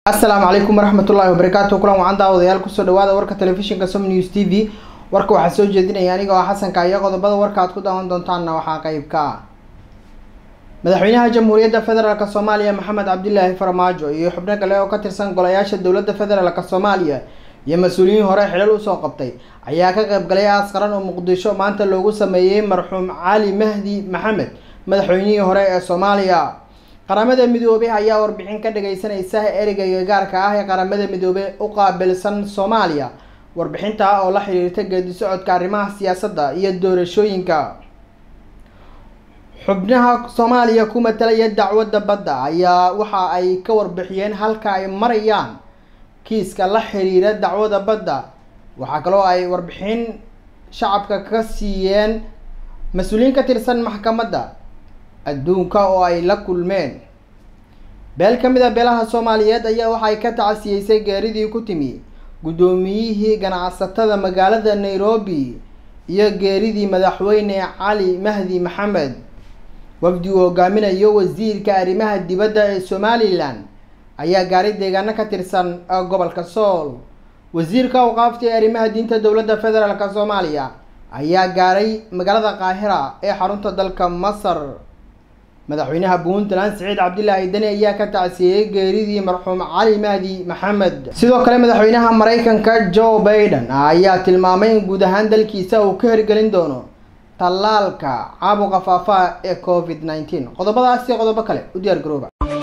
السلام عليكم ورحمة الله وبركاته. كلام وعن داوديال كسر دوادا ورك تلفزيون كسم نيوز تي في ورك وحسوج جديد يعني جوا حسن كايا قد بدأ ورك عتقد عن دونتانا وحقيب كا مدحوينها جمهورية فدرالك الصومالية محمد عبد الله فرماجو يحبنا كلا وكتر سن قلياش الدولة فدرالك الصومالية يمسؤولين هراء حلال وساقبتي عياك قب قليا عسكران ومقدشو ما أنت اللوجو سميه مرحوم علي مهدي محمد مدحويني هراء الصومالية qaramada midoobay ayaa warbixin ka dhageysanaysa ereyga gaarka ah ee qaramada midoobay u qaabilsan Soomaaliya warbixinta oo la xiriirta geedi socodka arrimaha siyaasadda iyo doorashooyinka xubnaha Soomaaliya ku matalaya dacwadda badda ayaa waxa ay ka warbixiyeen halka ay marayaan kiiska la xiriira dacwadda badda waxa kale oo ay warbixin shacabka ka siiyeen mas'uuliyiin ka tirsan maxkamadda adduunka oo ay la kulmeen beel kamida beelaha Soomaaliyeed ayaa waxa ay ka tacsiyeysay geeridii ku timi gudoomiyihii ganacsatada magaalada Nairobi iyo geeridii madaxweyne Cali Mahdi Maxamed wafdi uu hogaaminayo wasiirka arrimaha dibadda ee Somaliland ayaa gaaray deegaano ka tirsan gobolka Sool wasiirka awqaafta arrimaha diinta dowladda federaalka Soomaaliya ayaa gaaray magaalada Qaahira ee xarunta dalka Masar madaxweynaha Puntland Saciid Cabdilaahi Dani ayaa ka tacsiyay geeridii marxuum Cali Mahdi Maxamed sidoo kale madaxweynaha Mareykanka Joe Biden ayaa tilmaamay in guud ahaan dalkiisa uu ka hirgelin doono talaalka caabuqa faafa ee COVID-19 qodobadaas iyo qodobo kale u diyaar garooba